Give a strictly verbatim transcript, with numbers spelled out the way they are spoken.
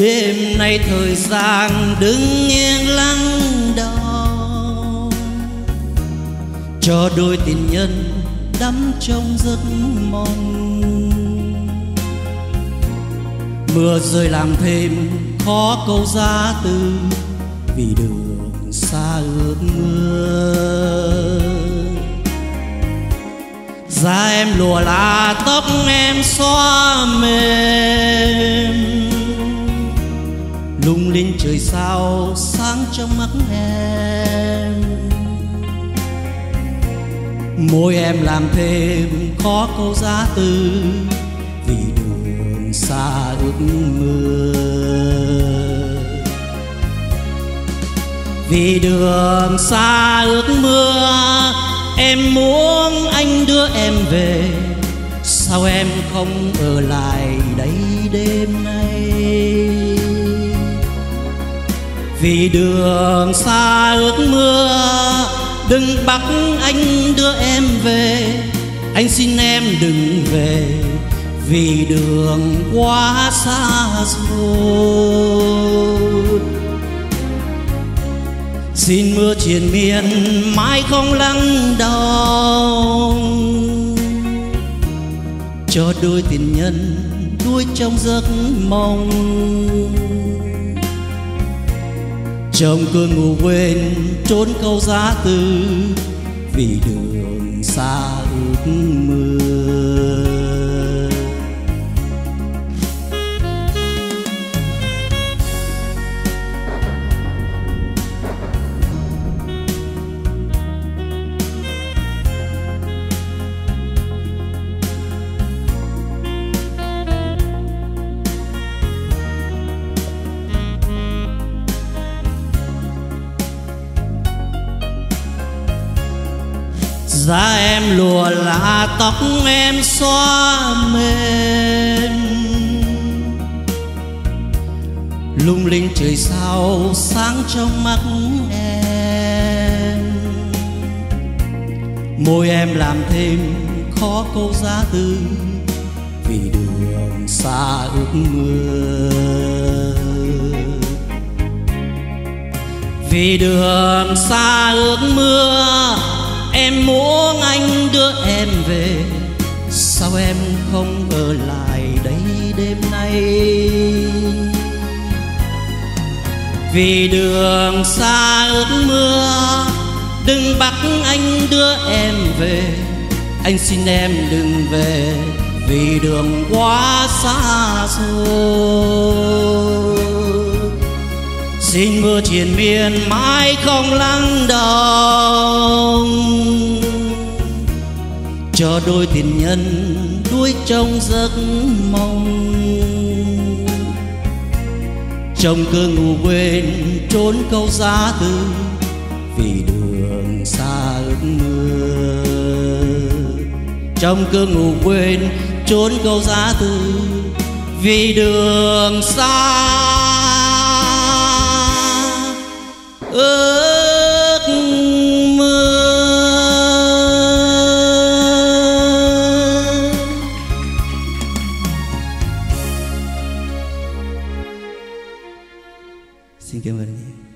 Đêm nay thời gian đứng yên lắng đau, cho đôi tình nhân đắm trong giấc mong. Mưa rơi làm thêm khó câu giá từ, vì đường xa ước mưa. Da em lùa là tóc em xóa mềm, lung linh trời sao sáng trong mắt em. Môi em làm thêm khó câu giá từ, vì đường xa ước mơ. Vì đường xa ước mưa, em muốn anh đưa em về. Sao em không ở lại đây đêm nay? Vì đường xa ước mưa, đừng bắt anh đưa em về. Anh xin em đừng về, vì đường quá xa rồi. Xin mưa triền miên mãi không lắng đau, cho đôi tình nhân đuối trong giấc mong. Trong cơn ngủ quên trốn câu giá từ, vì đường xa ước mơ. Da em lùa là tóc em xóa mềm, lung linh trời sao sáng trong mắt em. Môi em làm thêm khó câu giá từ, vì đường xa ước mơ. Vì đường xa ước mưa, em muốn anh đưa em về. Sao em không ở lại đây đêm nay? Vì đường xa ước mưa, đừng bắt anh đưa em về. Anh xin em đừng về, vì đường quá xa rồi. Xin mưa triền miên mãi không lắng đau, cho đôi tình nhân đuối trong giấc mong. Trong cơn ngủ quên trốn câu giá từ, vì đường xa ước mơ. Trong cơn ngủ quên trốn câu giá từ, vì đường xa ước mơ. Xin cảm ơn.